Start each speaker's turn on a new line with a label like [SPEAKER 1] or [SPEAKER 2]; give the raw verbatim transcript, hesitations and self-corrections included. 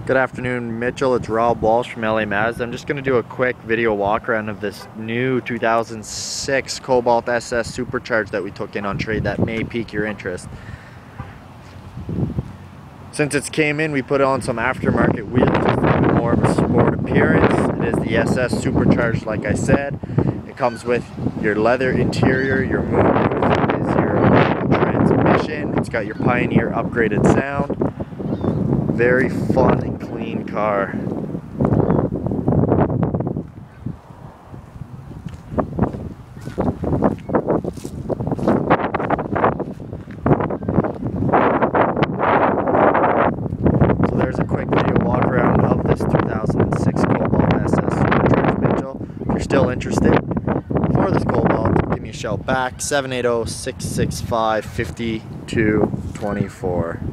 [SPEAKER 1] Good afternoon, Mitchell. It's Rob Walsh from L A Mazda. I'm just going to do a quick video walk around of this new two thousand six Cobalt S S Supercharged that we took in on trade that may pique your interest. Since it's came in, we put on some aftermarket wheels, just a little bit more of a sport appearance. It is the S S Supercharged, like I said. It comes with your leather interior, your moonroof, is your transmission. It's got your Pioneer upgraded sound. Very fun and clean car. So there's a quick video walk around of this two thousand six Cobalt S S Supercharged, Mitchell. If you're still interested for this Cobalt, give me a shout back, seven eight zero, six six five, five two two four.